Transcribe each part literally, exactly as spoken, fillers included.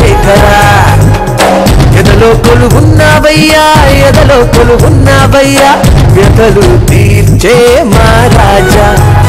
రాజశేఖర ఎదలో కొలువున్నావయ్యా ఎదలో కొలువున్నావయ్యా వ్యతలు తీర్చే మా రాజా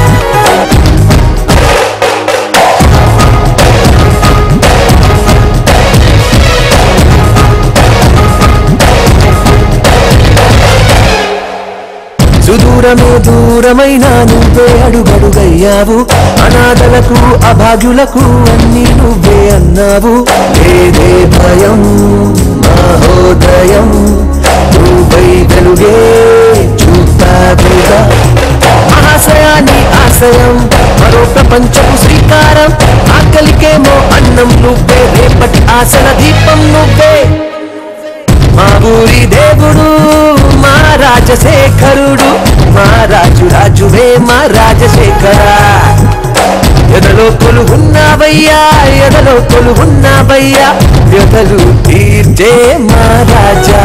సుదూరమే దూరమైన నువ్వే అడుగడుగయ్యావు అనాథలకు అభాగ్యులకు అన్నీ నువ్వే అన్నావు లేదే భయం మహోదయం నువ్వై వెలుగే చూపావుగా ఆశయాన్ని ఆశయం మరో ప్రపంచపు శ్రీకారం ఆకలికేమో అన్నం నువ్వే రేపటి ఆశల దీపం నువ్వే మా ఊరి దేవుడు మా రాజశేఖరుడు మా రాజు రాజువే మా రాజశేఖర ఎదలో కొలువున్నావయ్యా ఎదలో కొలువున్నావయ్యా వ్యతలు తీర్చే మా రాజా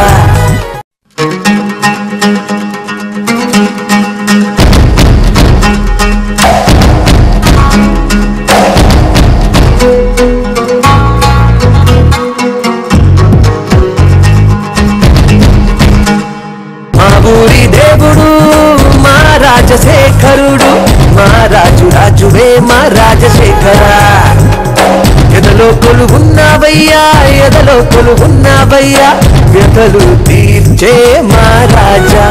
ఊరి దేవుడు మా రాజశేఖరుడు మా రాజు రాజువే మా రాజశేఖర ఎదలో కొలువున్నావయ్యా ఎదలో కొలువున్నావయ్యా వ్యతలు తీర్చే మా రాజా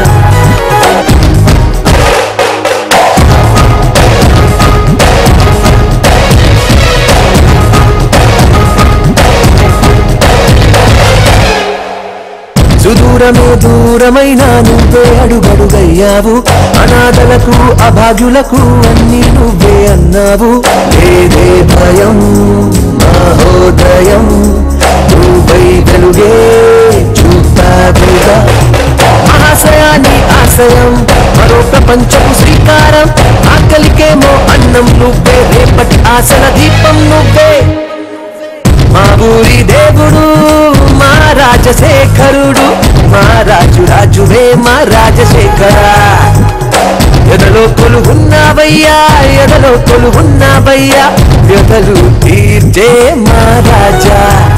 సుదూరమే దూరమైన నువ్వే అడుగడుగయ్యావు అనాథలకు అభాగ్యులకు అన్నీ నువ్వే అన్నావు లేదే భయం మహోదయం నువ్వై వెలుగే చూపావుగా ఆశయాన్ని ఆశయం మరో ప్రపంచపు శ్రీకారం ఆకలికేమో అన్నం నువ్వే రేపటి ఆశల దీపం నువ్వే మా ఊరి దేవుడు మా రాజశేఖరుడు మా రాజు రాజువే మా రాజశేఖర ఎదలో కొలువున్నావయ్యా ఎదలో కొలువున్నావయ్యా వ్యతలు తీర్చే మా రాజా